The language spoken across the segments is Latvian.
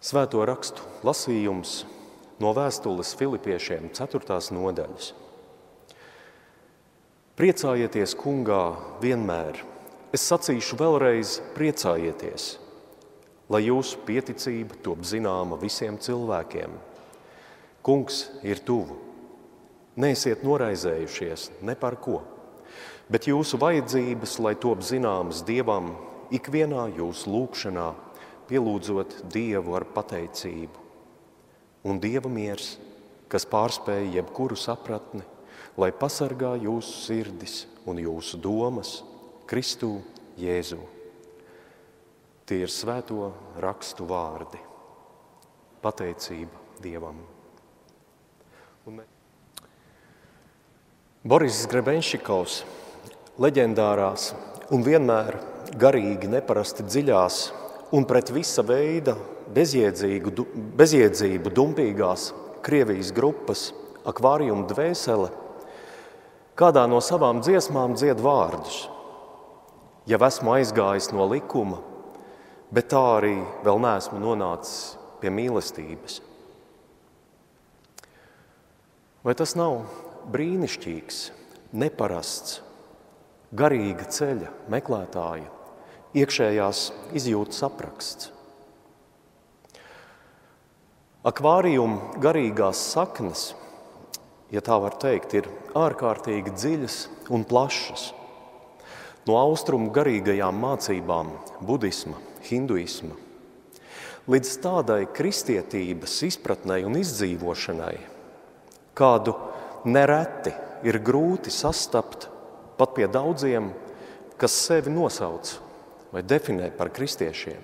Svēto rakstu lasījums no vēstules Filipiešiem 4. nodaļas. Priecājieties kungā vienmēr. Es sacīšu vēlreiz, priecājieties, lai jūsu pieticība top zināma visiem cilvēkiem. Kungs ir tuvu. Neesiet noraizējušies ne par ko, bet jūsu vajadzības, lai top zināmas Dievam, ikvienā jūsu lūgšanā, pielūdzot Dievu ar pateicību. Un Dieva miers, kas pārspēja jebkuru sapratni, lai pasargā jūsu sirdis un jūsu domas Kristū Jēzū. Tie ir svēto rakstu vārdi. Pateicība Dievam. Boris Grebenščikovs leģendārās un vienmēr garīgi neparasti dziļās un pret visa veida bezjēdzību dumpīgās Krievijas grupas Akvārium dvēsele kādā no savām dziesmām dzied vārdus. Jau esmu aizgājis no likuma, bet tā arī vēl neesmu nonācis pie mīlestības. Vai tas nav brīnišķīgs, neparasts, garīga ceļa meklētāja, iekšējās izjūtas apraksts? Akvārium garīgās saknes, ja tā var teikt, ir ārkārtīgi dziļas un plašas. No austrumu garīgajām mācībām, budisma, hinduisma, līdz tādai kristietības izpratnei un izdzīvošanai, kādu nereti ir grūti sastapt pat pie daudziem, kas sevi nosauc vai definē par kristiešiem.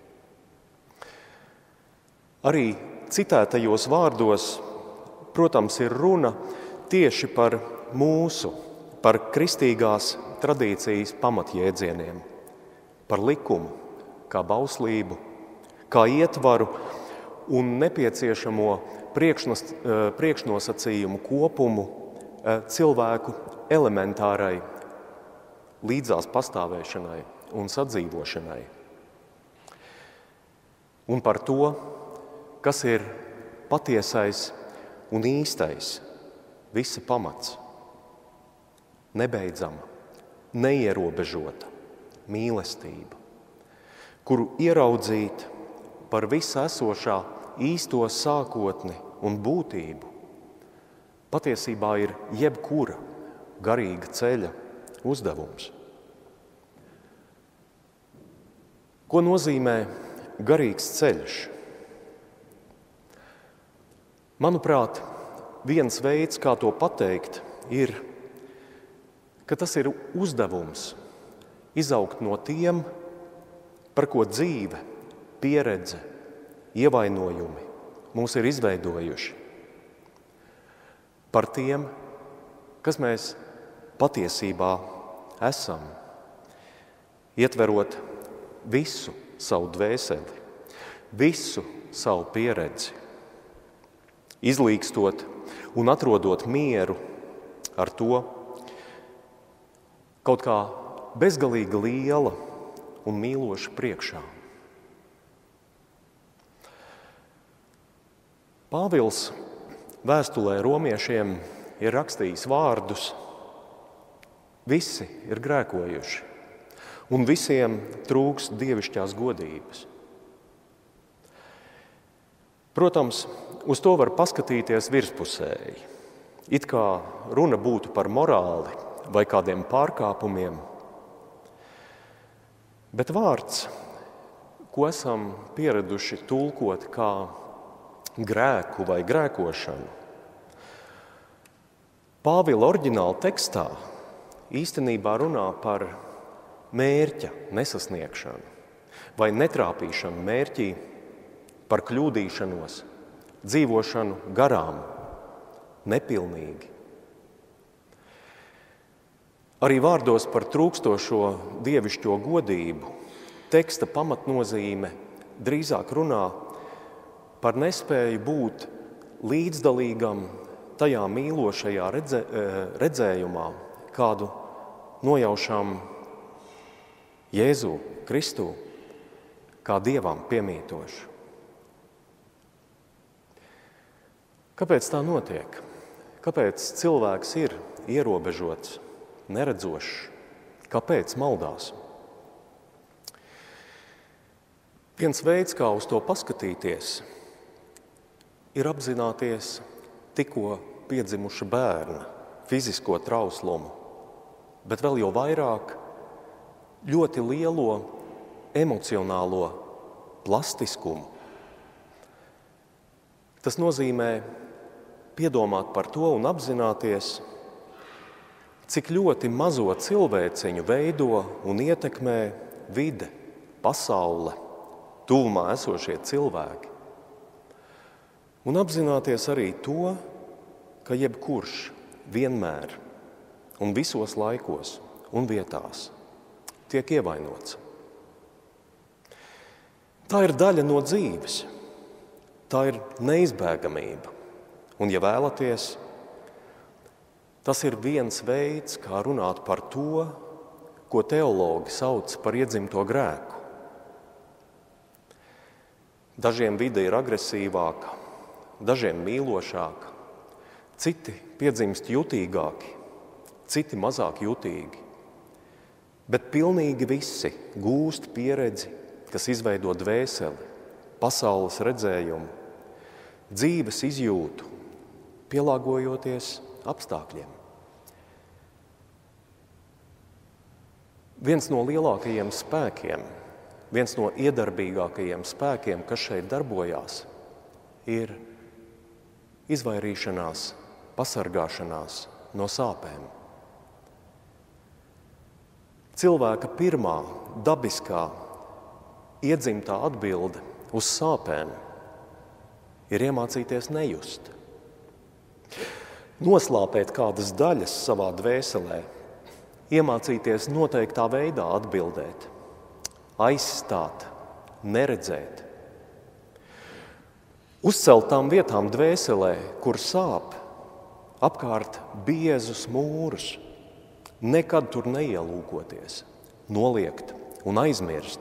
Arī citētajos vārdos, protams, ir runa tieši par mūsu, par kristīgās tradīcijas pamatjēdzieniem, par likumu, kā bauslību, kā ietvaru un nepieciešamo priekšnosacījumu kopumu cilvēku elementārai līdzās pastāvēšanai un sadzīvošanai. Un par to, kas ir patiesais un īstais, visa pamats, nebeidzama, neierobežota mīlestība, kuru ieraudzīt par visu esošā īsto sākotni un būtību, patiesībā ir jebkura garīga ceļa uzdevums. Ko nozīmē garīgs ceļš? Manuprāt, viens veids, kā to pateikt, ir, ka tas ir uzdevums izaugt no tiem, par ko dzīve, pieredze, ievainojumi mūs ir izveidojuši. Par tiem, kas mēs patiesībā esam, ietverot visu savu dvēseli, visu savu pieredzi, izlīkstot un atrodot mieru ar to, kaut kā bezgalīgi liela un mīloša priekšā. Pāvils vēstulē romiešiem ir rakstījis vārdus: visi ir grēkojuši, un visiem trūkst dievišķās godības. Protams, uz to var paskatīties virspusēji, it kā runa būtu par morāli vai kādiem pārkāpumiem. Bet vārds, ko esam pieraduši tulkot kā grēku vai grēkošanu, Pāvila oriģināla tekstā īstenībā runā par mērķa nesasniegšanu vai netrāpīšanu mērķī, par kļūdīšanos, dzīvošanu garām, nepilnīgi. Arī vārdos par trūkstošo dievišķo godību teksta pamatnozīme drīzāk runā par nespēju būt līdzdalīgam tajā mīlošajā redzējumā, kādu nojaušam Jēzu Kristu kā Dievam piemītošu. Kāpēc tā notiek? Kāpēc cilvēks ir ierobežots, neredzošs? Kāpēc maldās? Viens veids, kā uz to paskatīties, ir apzināties tikko piedzimuša bērna fizisko trauslumu, bet vēl jau vairāk ļoti lielo emocionālo plastiskumu. Tas nozīmē piedomāt par to un apzināties, cik ļoti mazo cilvēciņu veido un ietekmē vide, pasaule, tuvumā esošie cilvēki. Un apzināties arī to, ka jebkurš vienmēr un visos laikos un vietās tiek ievainots. Tā ir daļa no dzīves, tā ir neizbēgamība. Un, ja vēlaties, tas ir viens veids, kā runāt par to, ko teologi sauc par iedzimto grēku. Dažiem vide ir agresīvāka, dažiem mīlošāka, citi piedzimst jutīgāki, citi mazāk jutīgi. Bet pilnīgi visi gūst pieredzi, kas izveido dvēseli, pasaules redzējumu, dzīves izjūtu, pielāgojoties apstākļiem. Viens no lielākajiem spēkiem, viens no iedarbīgākajiem spēkiem, kas šeit darbojās, ir izvairīšanās, pasargāšanās no sāpēm. Cilvēka pirmā dabiskā iedzimtā atbilde uz sāpēm ir iemācīties nejust. Noslāpēt kādas daļas savā dvēselē, iemācīties noteiktā veidā atbildēt, aizstāt, neredzēt. Uzcelt tām vietām dvēselē, kur sāp, apkārt biezus mūrus, nekad tur neielūkoties, noliegt un aizmirst.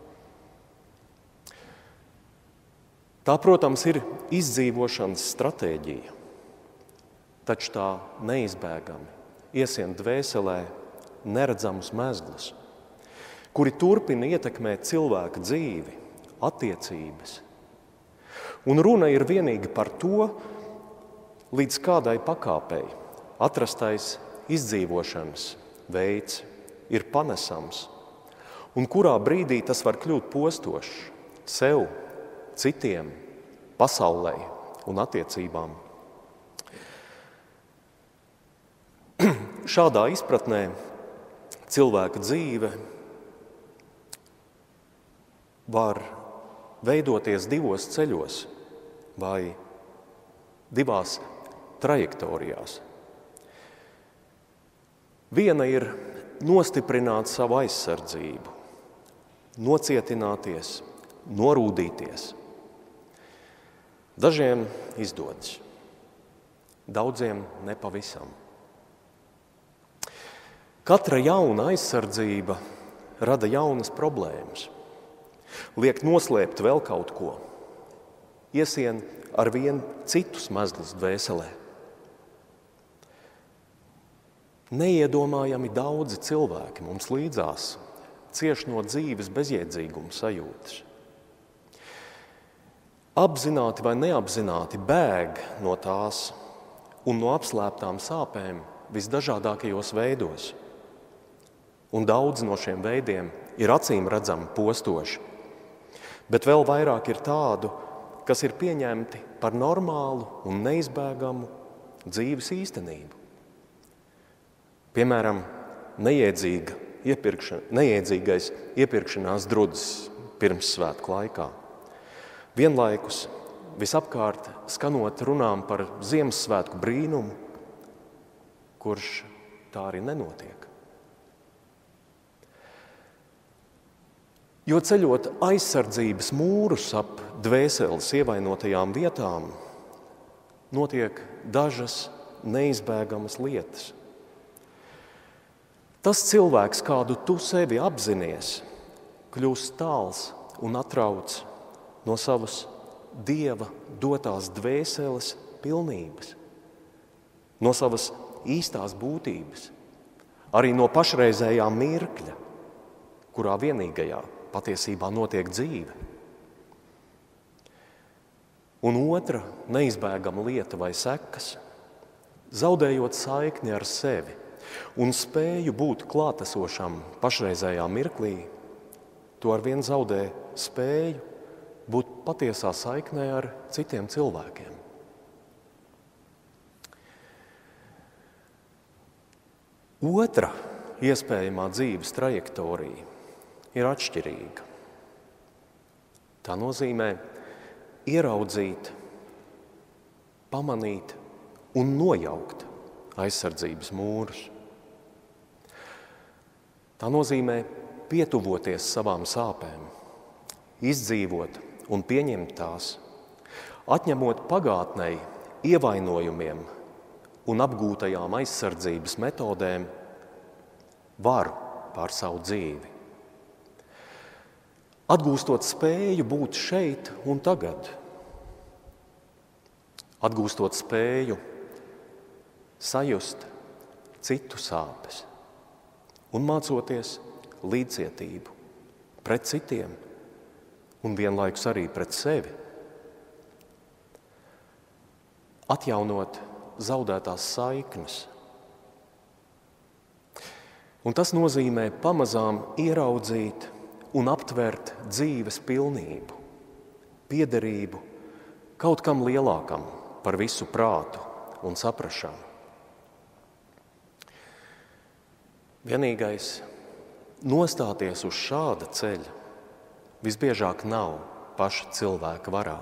Tā, protams, ir izdzīvošanas stratēģija, taču tā neizbēgami iesien dvēselē neredzamus mezglus, kuri turpina ietekmēt cilvēka dzīvi, attiecības. Un runa ir vienīgi par to, līdz kādai pakāpei atrastais izdzīvošanas veids ir panesams, un kurā brīdī tas var kļūt postošs sev, citiem, pasaulē un attiecībām. Šādā izpratnē cilvēka dzīve var veidoties divos ceļos vai divās trajektorijās. Viena ir nostiprināt savu aizsardzību, nocietināties, norūdīties. Dažiem izdodas, daudziem nepavisam. Katra jauna aizsardzība rada jaunas problēmas, liek noslēpt vēl kaut ko, iesien ar vien citus mezglus dvēselē. Neiedomājami daudzi cilvēki mums līdzās cieš no dzīves bezjēdzīguma sajūtas. Apzināti vai neapzināti bēg no tās un no apslēptām sāpēm visdažādākajos veidos. Un daudz no šiem veidiem ir acīm redzami postoši, bet vēl vairāk ir tādu, kas ir pieņemti par normālu un neizbēgamu dzīves īstenību. Piemēram, neiedzīgais iepirkšanās drudzis pirmssvētku laikā. Vienlaikus visapkārt skanot runām par Ziemassvētku brīnumu, kurš tā arī nenotiek. Jo ceļot aizsardzības mūrus ap dvēseles ievainotajām vietām, notiek dažas neizbēgamas lietas. Tas cilvēks, kādu tu sevi apzinies, kļūst tāls un atrauc no savas Dieva dotās dvēseles pilnības, no savas īstās būtības, arī no pašreizējā mirkļa, kurā vienīgajā patiesībā notiek dzīve. Un otra neizbēgama lieta vai sekas, zaudējot saikni ar sevi un spēju būt klātesošam pašreizējā mirklī, to arvien zaudē spēju būt patiesā saiknē ar citiem cilvēkiem. Otra iespējamā dzīves trajektorija ir atšķirīga. Tā nozīmē ieraudzīt, pamanīt un nojaukt aizsardzības mūrus. Tā nozīmē pietuvoties savām sāpēm, izdzīvot un pieņemt tās, atņemot pagātnei ievainojumiem un apgūtajām aizsardzības metodēm varu pār savu dzīvi. Atgūstot spēju būt šeit un tagad, atgūstot spēju sajust citu sāpes un mācoties līdzcietību pret citiem un vienlaikus arī pret sevi. Atjaunot zaudētās saiknes. Un tas nozīmē pamazām ieraudzīt un aptvert dzīves pilnību, piederību kaut kam lielākam par visu prātu un saprašanu. Vienīgais nostāties uz šāda ceļa visbiežāk nav paša cilvēka varā.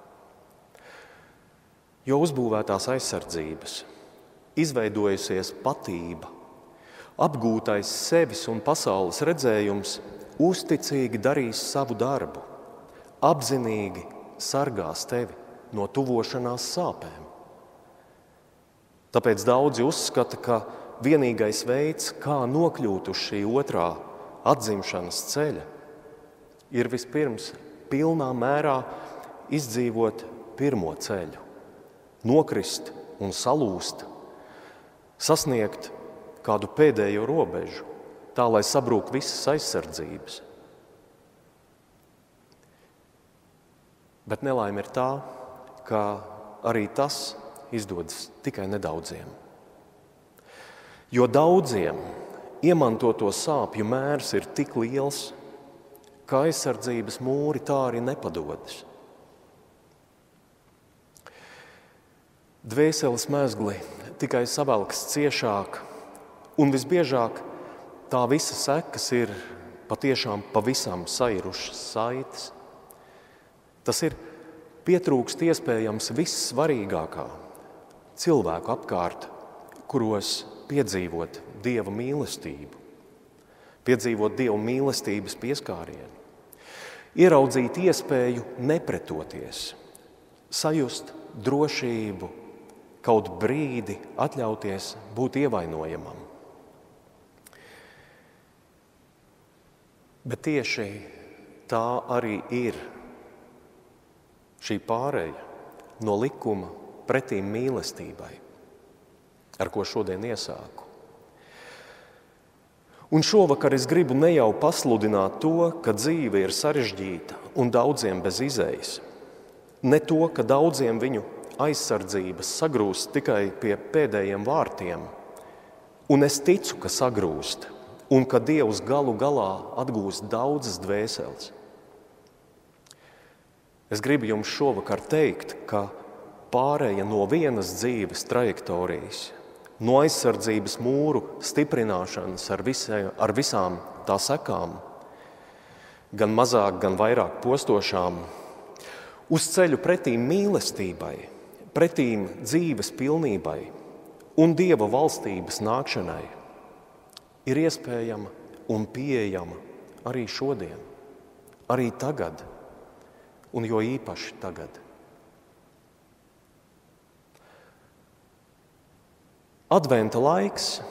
Jo uzbūvētās aizsardzības, izveidojusies patība, apgūtais sevis un pasaules redzējums uzticīgi darīs savu darbu, apzinīgi sargās tevi no tuvošanās sāpēm. Tāpēc daudzi uzskata, ka vienīgais veids, kā nokļūt uz šī otrā atzimšanas ceļa, ir vispirms pilnā mērā izdzīvot pirmo ceļu, nokrist un salūst, sasniegt kādu pēdējo robežu, tā lai sabrūk visas aizsardzības. Bet nelaime ir tā, ka arī tas izdodas tikai nedaudziem. Jo daudziem iemantoto sāpju mērs ir tik liels, ka aizsardzības mūri tā arī nepadodas. Dvēseles mezgli tikai savelks ciešāk, un visbiežāk tā visa sekas ir patiešām pavisam sairušas saites. Tas ir pietrūkst iespējams vissvarīgākā cilvēku apkārt, kuros piedzīvot Dieva mīlestību, piedzīvot Dieva mīlestības pieskārienu, ieraudzīt iespēju nepretoties, sajust drošību, kaut brīdi atļauties būt ievainojamam. Bet tieši tā arī ir šī pāreja no likuma pretīm mīlestībai, ar ko šodien iesāku. Un šovakar es gribu ne jau pasludināt to, ka dzīve ir sarežģīta un daudziem bez izejas, ne to, ka daudziem viņu aizsardzības sagrūst tikai pie pēdējiem vārtiem, un es ticu, ka sagrūst, un ka Dievs galu galā atgūst daudzas dvēseles. Es gribu jums šovakar teikt, ka pāreja no vienas dzīves trajektorijas, no aizsardzības mūru stiprināšanas ar visām tā sekām, gan mazāk, gan vairāk postošām, uz ceļu pretīm mīlestībai, pretīm dzīves pilnībai un Dieva valstības nākšanai, ir iespējama un pieejama arī šodien, arī tagad, un jo īpaši tagad. Adventa laiks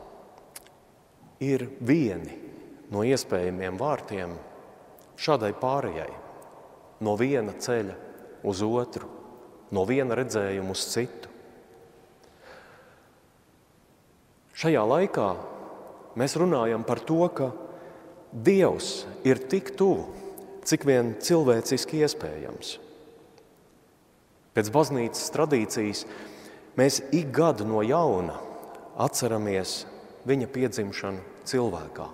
ir vieni no iespējamiem vārtiem šādai pārējai, no viena ceļa uz otru, no viena redzējuma uz citu. Šajā laikā mēs runājam par to, ka Dievs ir tik tuvu, cik vien cilvēciski iespējams. Pēc baznīcas tradīcijas mēs ik gadu no jauna atceramies viņa piedzimšanu cilvēkā.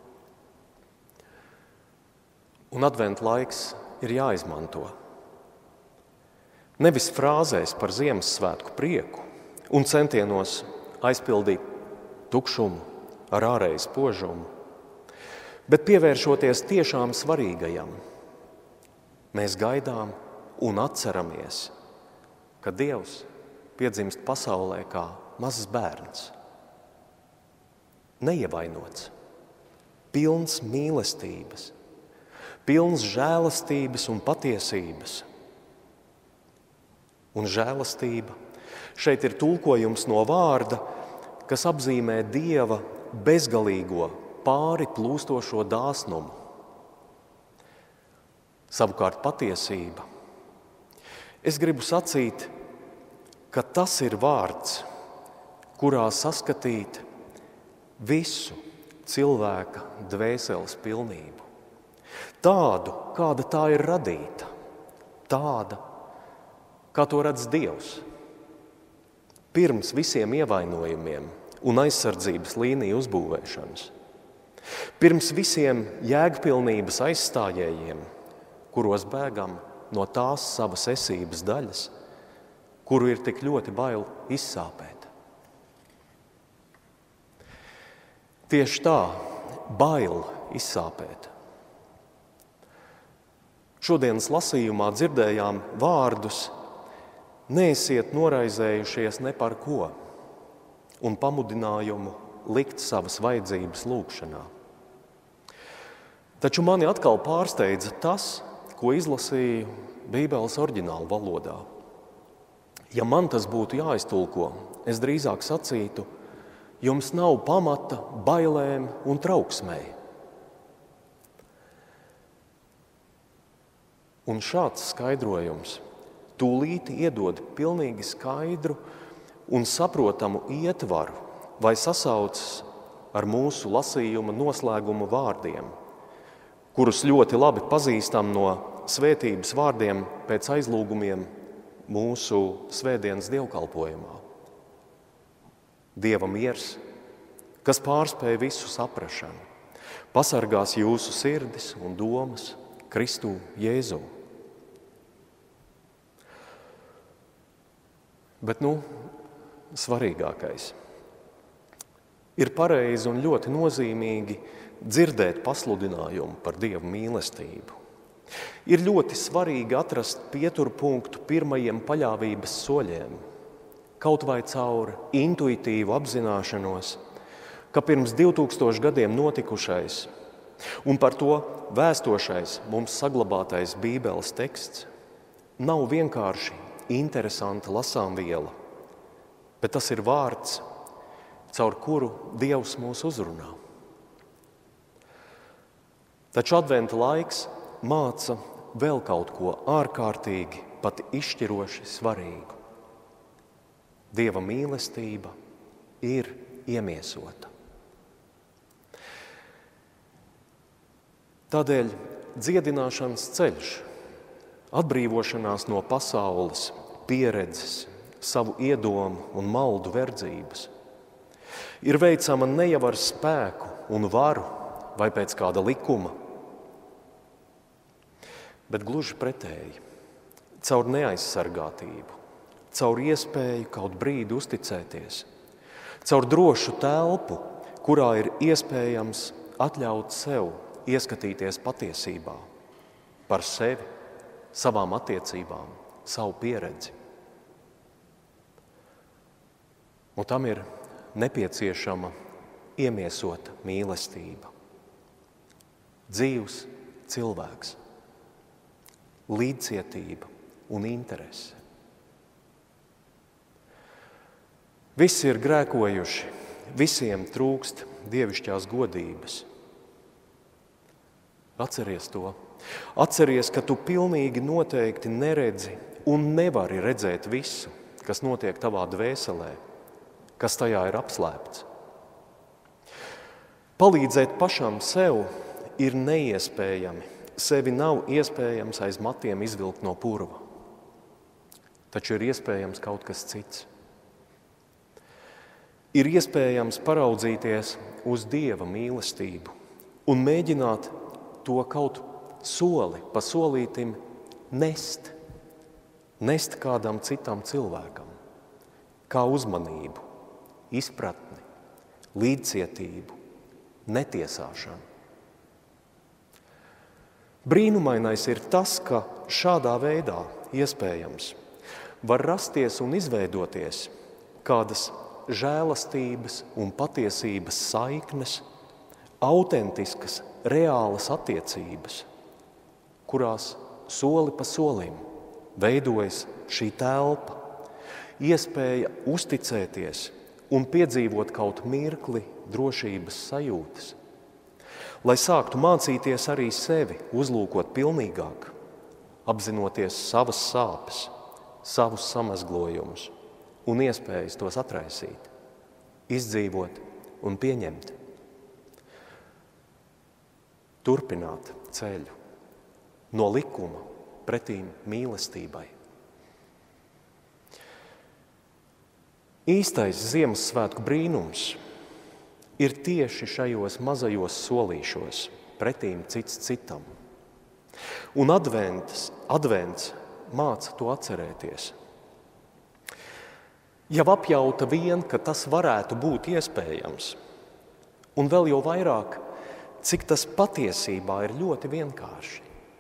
Un adventa laiks ir jāizmanto. Nevis frāzēs par Ziemassvētku prieku un centienos aizpildīt tukšumu ar ārēju spožumu, bet pievēršoties tiešām svarīgajam, mēs gaidām un atceramies, ka Dievs piedzimst pasaulē kā mazs bērns. Neievainots, pilns mīlestības, pilns žēlastības un patiesības. Un žēlastība šeit ir tulkojums no vārda, kas apzīmē Dieva bezgalīgo, pāri plūstošo dāsnumu. Savukārt patiesība. Es gribu sacīt, ka tas ir vārds, kurā saskatīt visu cilvēka dvēseles pilnību. Tādu, kāda tā ir radīta. Tāda, kā to redz Dievs. Pirms visiem ievainojumiem un aizsardzības līniju uzbūvēšanas. Pirms visiem jēgpilnības aizstājējiem, kuros bēgam no tās savas esības daļas, kuru ir tik ļoti bail izsāpēt. Tieši tā, bail izsāpēt. Šodienas lasījumā dzirdējām vārdus: neesiet noraizējušies ne par ko, un pamudinājumu likt savas vajadzības lūgšanā. Taču mani atkal pārsteidza tas, ko izlasīju Bībeles oriģinālu valodā. Ja man tas būtu jāiztulko, es drīzāk sacītu: jums nav pamata bailēm un trauksmei. Un šāds skaidrojums tūlīt iedod pilnīgi skaidru un saprotamu ietvaru vai sasaucas ar mūsu lasījuma noslēguma vārdiem, kurus ļoti labi pazīstam no svētības vārdiem pēc aizlūgumiem mūsu svētdienas dievkalpojumā. Dieva miers, kas pārspēj visu saprašanu, pasargās jūsu sirdis un domas Kristū Jēzū. Bet svarīgākais. Ir pareizi un ļoti nozīmīgi dzirdēt pasludinājumu par Dieva mīlestību. Ir ļoti svarīgi atrast pieturpunktu pirmajiem paļāvības soļiem, kaut vai caur intuitīvu apzināšanos, ka pirms 2000 gadiem notikušais un par to vēstošais mums saglabātais Bībeles teksts nav vienkārši interesanta lasāmviela, bet tas ir vārds, caur kuru Dievs mūs uzrunā. Taču adventa laiks māca vēl kaut ko ārkārtīgi, pat izšķiroši svarīgu. Dieva mīlestība ir iemiesota. Tādēļ dziedināšanas ceļš, atbrīvošanās no pasaules, pieredzes, savu iedomu un maldu verdzības, ir veicama ne jau ar spēku un varu vai pēc kāda likuma, bet gluži pretēji, caur neaizsargātību, caur iespēju kaut brīdi uzticēties, caur drošu telpu, kurā ir iespējams atļaut sev ieskatīties patiesībā par sevi, savām attiecībām, savu pieredzi. Un tam ir nepieciešama iemiesota mīlestība. Dzīvs cilvēks, līdzcietība un interese. Visi ir grēkojuši, visiem trūkst dievišķās godības. Atceries to. Atceries, ka tu pilnīgi noteikti neredzi un nevari redzēt visu, kas notiek tavā dvēselē, kas tajā ir apslēpts. Palīdzēt pašam sev ir neiespējami. Sevi nav iespējams aiz matiem izvilkt no purva. Taču ir iespējams kaut kas cits. Ir iespējams paraudzīties uz Dieva mīlestību un mēģināt to kaut soli pa solītim nest. Nest kādam citam cilvēkam, kā uzmanību, izpratni, līdzcietību, netiesāšanu. Brīnumainais ir tas, ka šādā veidā iespējams var rasties un izveidoties kādas žēlastības un patiesības saiknes, autentiskas, reālas attiecības, kurās soli pa solim veidojas šī telpa, iespēja uzticēties un piedzīvot kaut mirkli drošības sajūtas, lai sāktu mācīties arī sevi uzlūkot pilnīgāk, apzinoties savas sāpes, savus samazglojumus un iespējas tos atraisīt, izdzīvot un pieņemt. Turpināt ceļu no likuma pretīm mīlestībai. Īstais Ziemassvētku brīnums ir tieši šajos mazajos solīšos pretīm cits citam. Un advents māca to atcerēties. Jau apjauta vien, ka tas varētu būt iespējams, un vēl jau vairāk, cik tas patiesībā ir ļoti vienkārši.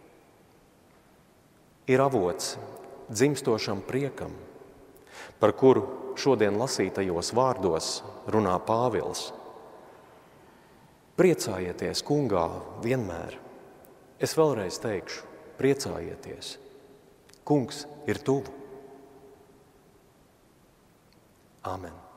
Ir avots dzimstošam priekam, par kuru šodien lasītajos vārdos runā Pāvils. Priecājieties kungā vienmēr. Es vēlreiz teikšu, priecājieties. Kungs ir tuvu. Āmen.